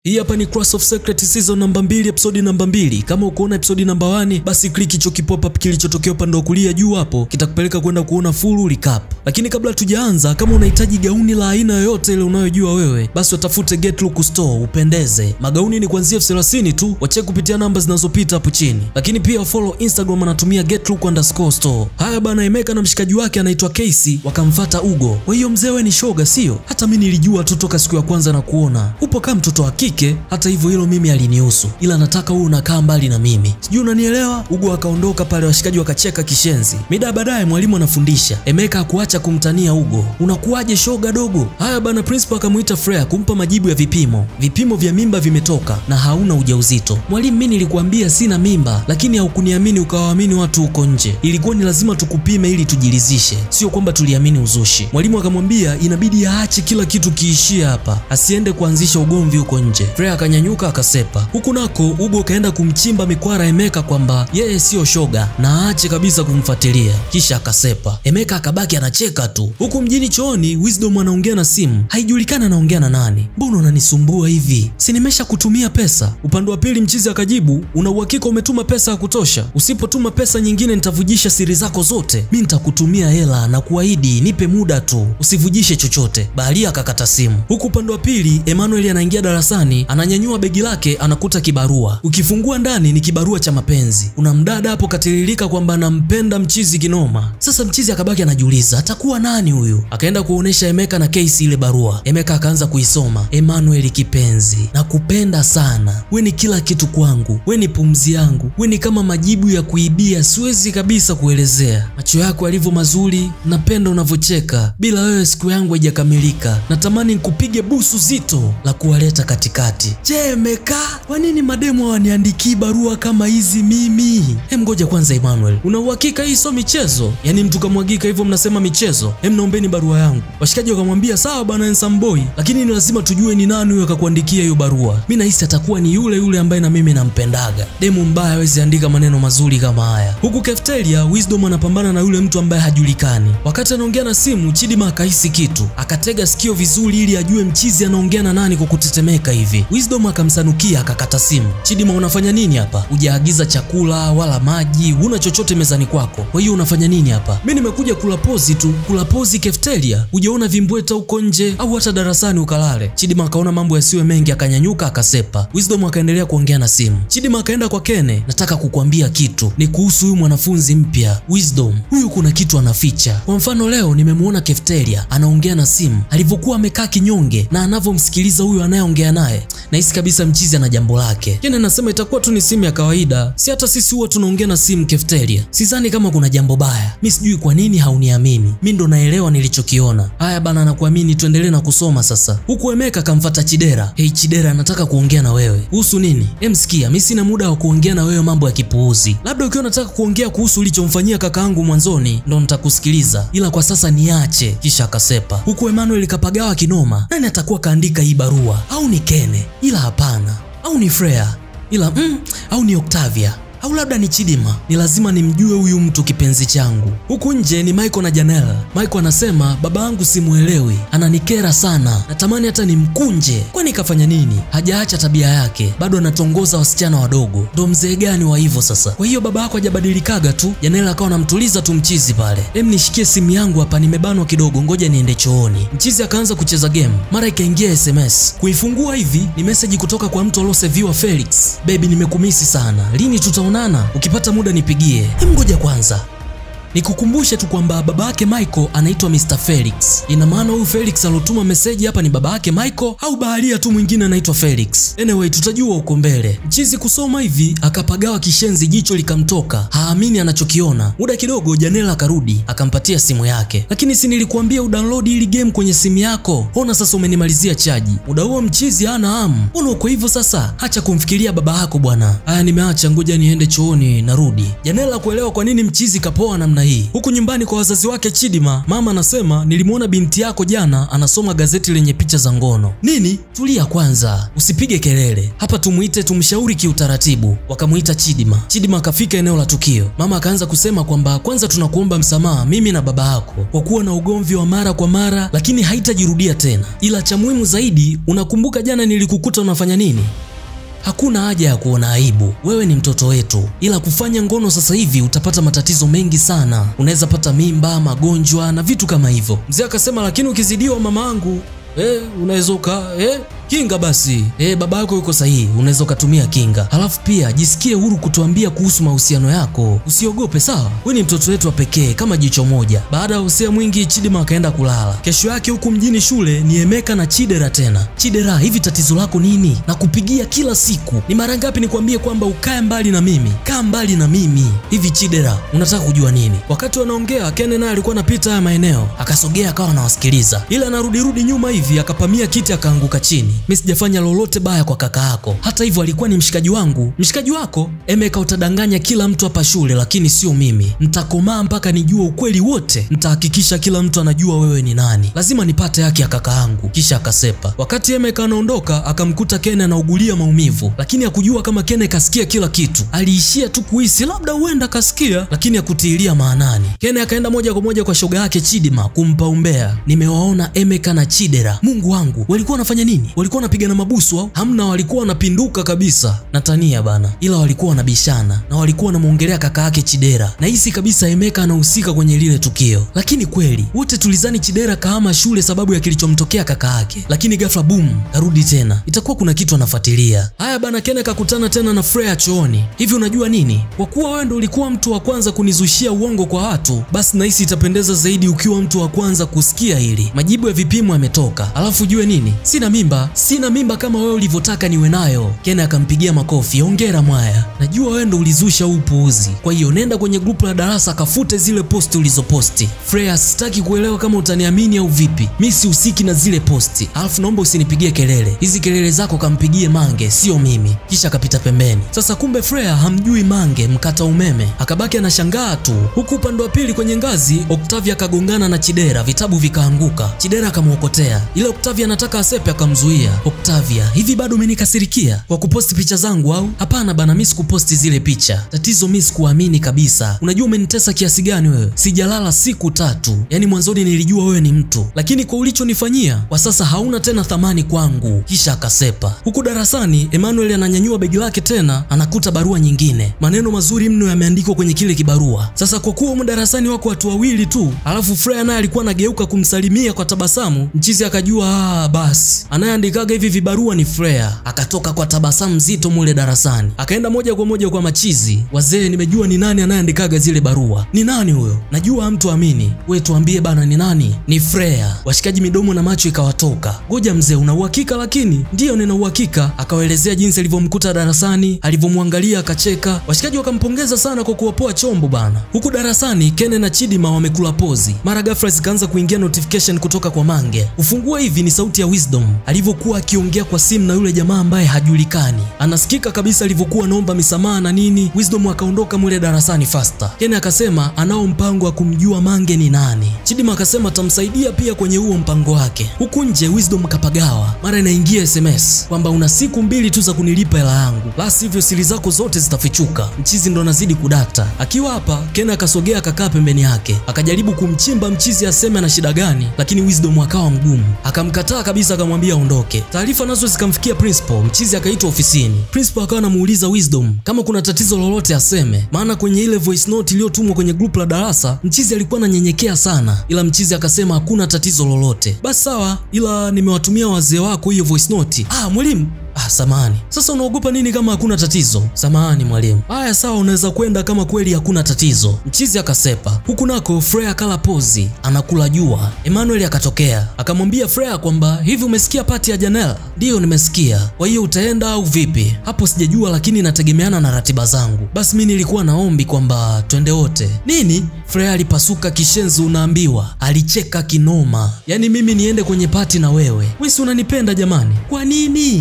Hii hapa ni Cross of Secret season namba 2 episode namba 2. Kama ukoona episode namba 1 basi click hicho kipop up kilichotokea upande wa kulia juu hapo, kitakupeleka kwenda kuona full recap. Lakini kabla tujaanza, kama unahitaji gauni la aina yoyote ile unayojua wewe, basi utafute Get Look Store upendeze. Magauni ni kuanzia 30 tu, wacheck kupitia namba zinazopita hapo chini. Lakini pia follow Instagram anatumia getlook_store. Haya bana, Emeka na mshikaji wake anaitwa Casey wakamfuata Ugo. Kwa hiyo mzee wewe ni shoga sio? Hata mimi nilijua tu toka siku ya kwanza na kuona. Upo kama mtoto wa kike. Hata hivyo hilo mimi alinihusu, ila nataka wewe unakaa mbali na mimi. Sijui unanielewa? Ugo akaondoka pale, washikaji wakacheka kishenzi. Mida baadaye mwalimu anafundisha. Emeka hakuacha kumtania Ugo. Unakuaje shoga dogo? Haya bana, principal akamuita Freya kumpa majibu ya vipimo. Vipimo vya mimba vimetoka na hauna ujauzito. Mwalimu, mimi nilikwambia sina mimba, lakini haukuniamini ukawaamini watu huko nje. Ilikuwa ni lazima tukupime ili tujilizishe, sio kwamba tuliamini uzushi. Mwalimu akamwambia inabidi aache kila kitu kiishie hapa, asiende kuanzisha ugomvi huko nje. Freya akanyanyuka akasepa. Huku nako Ugo kaenda kumchimba mikwara Emeka kwamba yeye sio shoga na aache kabisa kumfuatilia, kisha akasepa. Emeka akabaki anacheka tu. Huku mjini chooni Wisdom anaongea na simu, haijulikana anaongea na nani. Mbona unanisumbua hivi? Si nimesha kutumia pesa? Upande wa pili mchizi akajibu, una uhakika umetuma pesa ya kutosha? Usipotuma pesa nyingine nitavujisha siri zako zote. Mimi nitakutumia hela na kuahidi nipe muda tu, usivujishe chochote. Baharia akakata simu. Huku upande wa pili Emmanuel anaingia darasani, ananyanyua begi lake, anakuta kibarua. Ukifungua ndani ni kibarua cha mapenzi. Una mdada hapo katiririka kwamba anampenda mchizi kinoma. Sasa mchizi akabaki anajiuliza atakuwa nani huyu? Akaenda kuonesha Emeka na Casey ile barua. Emeka akaanza kuisoma. Emmanuel kipenzi, nakupenda sana. We ni kila kitu kwangu. We ni pumzi yangu. We ni kama majibu ya kuibia, siwezi kabisa kuelezea. Macho yako yalivyo mazuri, napenda unavyocheka. Bila wewe siku yangu haijakamilika. Natamani nikupige busu zito la kuwaleta katikati. Je, Emeka, kwa nini mademo waniandiki barua kama hizi mimi? Ngoja kwanza Emmanuel, una uhakika hii sio michezo? Yaani mtu kamwagika hivyo mnasema michezo? Naombeni barua yangu. Washikaji wakamwambia sawa bana handsome boy, lakini ni lazima tujue ni nani huyo akakuandikia hiyo barua. Mimi nahisi atakuwa ni yule ambaye na mimi nampendaga. Demu mbaya hawezi andika maneno mazuri kama haya. Huku cafeteria Wisdom anapambana na yule mtu ambaye hajulikani. Wakati anaongea na simu, Chidima akahisi kitu. Akatega sikio vizuri ili ajue mchizi anaongea na nani kwa kutetemeka hivi. Wisdom akamsanukia akakata simu. Chidima, unafanya nini hapa? Hujaagiza chakula wala maji, huna chochote mezani kwako. Kwa hiyo unafanya nini hapa? Mimi nimekuja kula pozi tu. Kula pozi cafeteria? Hujaona vimbweta huko nje au hata darasani ukalale? Chidima akaona mambo yasiwe mengi akanyanyuka akasepa. Wisdom akaendelea kuongea na simu. Chidima akaenda kwa Kene, nataka kukuambia kitu. Ni kuhusu huyu mwanafunzi mpya. Wisdom, huyu kuna kitu anaficha. Kwa mfano leo nimemuona cafeteria anaongea na simu. Alivyokuwa amekaa kinyonge na anavyomsikiliza huyu anayeongea naye, nahisi kabisa mchizi ana jambo lake. Kene anasema itakuwa tu ni simu ya kawaida. Si hata sisi huwa tunaongea na simu cafeteria. Sidhani kama kuna jambo baya. Mimi sijui kwa nini hauniamini. Mimi ndo naelewa nilichokiona. Haya bana, nakuamini, tuendelee na kusoma sasa. Huku Emeka kamfuata Chidera. Hey Chidera, nataka kuongea na wewe. Kuhusu nini? Sikia, mimi sina muda wa kuongea na wewe mambo ya kipuuzi. Labda ukiwa unataka kuongea kuhusu ulichomfanyia kakaangu mwanzoni ndo nitakusikiliza. Ila kwa sasa niache. Kisha akasepa. Huku Emmanuel kapagawa kinoma. Nani atakuwa kaandika hii barua? Au ni Kene? Ila hapana. Au ni Freya? Ila au ni Octavia? Au labda ni Chidima? Ni lazima nimjue huyu mtu kipenzi changu. Huku nje ni Michael na Janelle. Michael anasema baba yangu simuelewi, ananikera sana, natamani hata nimkunje. Kwani kafanya nini? Hajaacha tabia yake, bado anatongoza wasichana wadogo. Ndo mzee gani wa hivyo sasa? Kwa hiyo baba yako hajabadilikaga tu? Janelle akawa anamtuliza tu mchizi pale. Nishikie simu yangu hapa, nimebanwa kidogo, ngoja niende chooni. Mchizi akaanza kucheza game. Mara ikaingia SMS. Kuifungua hivi ni message kutoka kwa mtu alioseviwa Felix. Baby, nimekumisi sana. Lini tutaona? Ukipata muda nipigie. Ngoja kwanza nikukumbushe tu kwamba baba yake Michael anaitwa Mr. Felix. Ina maana huyu Felix alotuma message hapa ni baba yake Michael au baharia tu mwingine anaitwa Felix? Anyway, tutajua huko mbele. Mchizi kusoma hivi akapagawa kishenzi, jicho likamtoka, haamini anachokiona. Muda kidogo Janelle akarudi akampatia simu yake. Lakini si nilikuambia udownload ili game kwenye simu yako? Ona sasa umenimalizia chaji. Muda huo mchizi hana hamu. Mbona uko hivyo sasa? Acha kumfikiria baba yako bwana. Haya, nimeacha, ngoja niende chooni narudi. Janelle kuelewa kwa nini mchizi kapoa namna hii. Huku nyumbani kwa wazazi wake Chidima, mama anasema nilimuona binti yako jana anasoma gazeti lenye picha za ngono. Nini? Tulia kwanza, usipige kelele. Hapa tumuite tumshauri kiutaratibu. Wakamuita Chidima. Chidima akafika eneo la tukio. Mama akaanza kusema kwamba kwanza tunakuomba msamaha mimi na baba yako kwa kuwa na ugomvi wa mara kwa mara, lakini haitajirudia tena. Ila cha muhimu zaidi, unakumbuka jana nilikukuta unafanya nini? Hakuna haja ya kuona aibu, wewe ni mtoto wetu, ila kufanya ngono sasa hivi utapata matatizo mengi sana. Unaweza pata mimba, magonjwa na vitu kama hivyo. Mzee akasema lakini ukizidiwa mamaangu, unaweza kinga basi. Baba yako yuko sahihi, unaweza ukatumia kinga. Halafu pia jisikie huru kutuambia kuhusu mahusiano yako. Usiogope sawa? Wewe ni mtoto wetu wa pekee kama jicho moja. Baada ya usia mwingi Chidima akaenda kulala. Kesho yake huku mjini shule ni Emeka na Chidera tena. Chidera, hivi tatizo lako nini? Na kupigia kila siku. Ni mara ngapi nikwambie kwamba ukae mbali na mimi? Kaa mbali na mimi. Hivi Chidera, unataka kujua nini? Wakati wanaongea Kene naye alikuwa anapita haya maeneo. Akasogea akawa anawasikiliza. Ila anarudi nyuma hivi akapamia kiti akaanguka chini. Mimi sijafanya lolote baya kwa kaka yako. Hata hivyo alikuwa ni mshikaji wangu. Mshikaji wako? Emeka, utadanganya kila mtu hapa shule lakini sio mimi. Nitakomaa mpaka nijue ukweli wote. Nitahakikisha kila mtu anajua wewe ni nani. Lazima nipate haki ya kaka yangu. Kisha akasepa. Wakati Emeka anaondoka akamkuta Kene anaugulia maumivu, lakini hakujua kama Kene kasikia kila kitu. Aliishia tu kuhisi labda huenda kasikia, lakini hakutilia maanani. Kene akaenda moja kwa moja kwa shoga yake Chidima kumpa umbea. Nimewaona Emeka na Chidera. Mungu wangu, walikuwa wanafanya nini? Walikuwa wanapigana mabusu au? Hamna, walikuwa wanapinduka kabisa. Natania bana. Ila walikuwa wanabishana na walikuwa wanamuongelea kaka yake Chidera. Na hisi kabisa Emeka anahusika kwenye lile tukio. Lakini kweli wote tulizani Chidera kahama shule sababu ya kilichomtokea kaka yake. Lakini ghafla boom, karudi tena. Itakuwa kuna kitu anafuatilia. Haya bana, Kene kakutana tena na Freya chooni. Hivi unajua nini? Kwa kuwa wewe ndo ulikuwa mtu wa kwanza kunizushia uongo kwa watu, basi nahisi itapendeza zaidi ukiwa mtu wa kwanza kusikia hili. Majibu ya vipimo yametoka. Alafu jue nini? Sina mimba kama wewe ulivyotaka niwe nayo. Kene akampigia makofi. Hongera mwaya. Najua wewe ndo ulizusha upuuzi. Kwa hiyo nenda kwenye grupu la darasa kafute zile posti ulizoposti. Freya, sitaki kuelewa kama utaniamini au vipi. Mimi sihusiki na zile posti. Alafu naomba usinipigie kelele. Hizi kelele zako kampigie Mange, sio mimi. Kisha akapita pembeni. Sasa kumbe Freya hamjui Mange mkata umeme. Akabaki anashangaa tu. Huku upande wa pili kwenye ngazi Octavia akagongana na Chidera, vitabu vikaanguka. Chidera akamuokotea. Ile Octavia anataka asepe akamzuia. Octavia, hivi bado umenikasirikia kwa kuposti picha zangu au? Hapana bana, mimi sikuposti zile picha. Tatizo mimi sikuamini kabisa. Unajua umenitesa kiasi gani wewe? Sijalala siku 3. Yaani mwanzoni nilijua wewe ni mtu, lakini kwa ulichonifanyia kwa sasa hauna tena thamani kwangu. Kisha akasepa. Huku darasani Emmanuel ananyanyua begi lake tena, anakuta barua nyingine. Maneno mazuri mno yameandikwa kwenye kile kibarua. Sasa kwa kuwa darasani wako watu wawili tu, alafu Freya naye alikuwa anageuka kumsalimia kwa tabasamu, mchizi akajua basi anayeandikaga hivi vibarua ni Freya. Akatoka kwa tabasamu zito mule darasani. Akaenda moja kwa moja kwa machizi. Wazee, nimejua ni nani anayeandikaga zile barua. Ni nani huyo? Najua mtu amini. Wewe tuambie bana ni nani? Ni Freya. Washikaji midomo na macho ikawatoka. Ngoja mzee, una uhakika? Lakini ndio nina uhakika. Akawaelezea jinsi alivyomkuta darasani, alivyomwangalia akacheka. Washikaji wakampongeza sana kwa kuwapoa chombo bana. Huku darasani Kene na Chidima wamekula pozi. Mara ghafla zikaanza kuingia notification kutoka kwa Mange. Ufungua hivi ni sauti ya Wisdom alivyokuwa akiongea kwa simu na yule jamaa ambaye hajulikani. Anasikika kabisa alivyokuwa anaomba misamaha na nini. Wisdom akaondoka mule darasani faster. Kene akasema anao mpango wa kumjua Mange ni nani. Chidima akasema atamsaidia pia kwenye huo mpango wake. Huku nje Wisdom kapagawa. Mara inaingia SMS kwamba una siku 2 tu za kunilipa hela yangu, la sivyo siri zako zote zitafichuka. Mchizi ndo anazidi kudata. Akiwa hapa Kene akasogea akakaa pembeni yake. Akajaribu kumchimba mchizi aseme ana shida gani, lakini Wisdom akawa mgumu. Akamkataa kabisa, akamwambia aondoke. Taarifa nazo zikamfikia principal. Mchizi akaitwa ofisini. Principal akawa anamuuliza Wisdom kama kuna tatizo lolote aseme, maana kwenye ile voice note iliyotumwa kwenye group la darasa mchizi alikuwa ananyenyekea sana, ila mchizi akasema hakuna tatizo lolote. Basi sawa, ila nimewatumia wazee wako hiyo voice note. Mwalimu, samahani. Sasa unaogopa nini kama hakuna tatizo? Samahani mwalimu. Haya sawa, unaweza kwenda kama kweli hakuna tatizo. Mchizi akasepa. Huku nako Freya kala pozi, anakula jua. Emmanuel akatokea. Akamwambia Freya kwamba hivi umesikia pati ya Janela? Ndio nimesikia. Kwa hiyo utaenda au vipi? Hapo sijajua, lakini inategemeana na ratiba zangu. Basi mimi nilikuwa naombi kwamba twende wote. Nini? Freya alipasuka kishenzi unaambiwa. Alicheka kinoma. Yaani mimi niende kwenye pati na wewe? Wewe si unanipenda jamani? Kwa nini? Kwa nini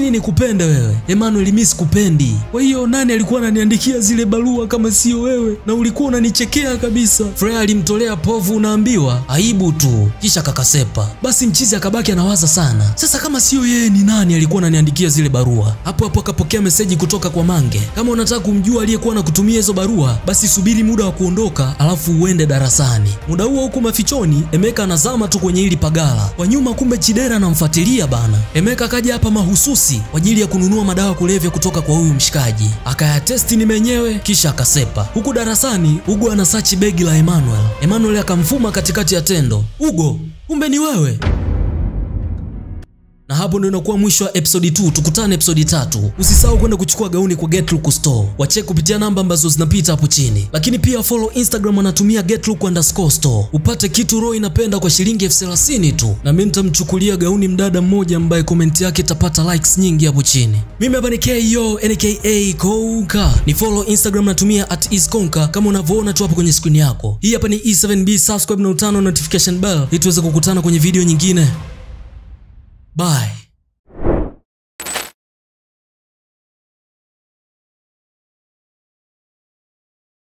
nini nikupende wewe? Emmanuel, mimi sikupendi. Kwa hiyo nani alikuwa ananiandikia zile barua kama sio wewe? Na ulikuwa unanichekea kabisa. Freya alimtolea povu, unaambiwa aibu tu, kisha kakasepa. Basi mchizi akabaki anawaza sana. Sasa kama sio yeye ni nani alikuwa ananiandikia zile barua? Hapo hapo akapokea meseji kutoka kwa Mange. Kama unataka kumjua aliyekuwa anakutumia hizo barua, basi subiri muda wa kuondoka alafu uende darasani. Muda huo huko mafichoni, Emeka anazama tu kwenye hili pagala. Kwa nyuma kumbe Chidera anamfuatilia bana. Emeka kaja hapa mahususi kwa ajili ya kununua madawa kulevya kutoka kwa huyu mshikaji. Akayatesti ni mwenyewe kisha akasepa. Huku darasani, Ugo anasachi begi la Emmanuel. Emmanuel akamfuma katikati ya tendo. Ugo, kumbe ni wewe. Na hapo ndio inakuwa mwisho wa episode 2. Tukutane episode 3. Usisahau kwenda kuchukua gauni kwa Getlook Store. Wacheck kupitia namba ambazo zinapita hapo chini. Lakini pia follow Instagram anatumia Getlook_store. Upate kitu roho inapenda kwa shilingi 30,000 tu. Na mimi nitamchukulia gauni mdada mmoja ambaye comment yake itapata likes nyingi hapo chini. Mimi hapa ni KO NKA Konka. Ni follow Instagram natumia @iskonka kama unavyoona tu hapo kwenye screen yako. Hii hapa ni E7B, subscribe na utano notification bell ili tuweze kukutana kwenye video nyingine. Bye.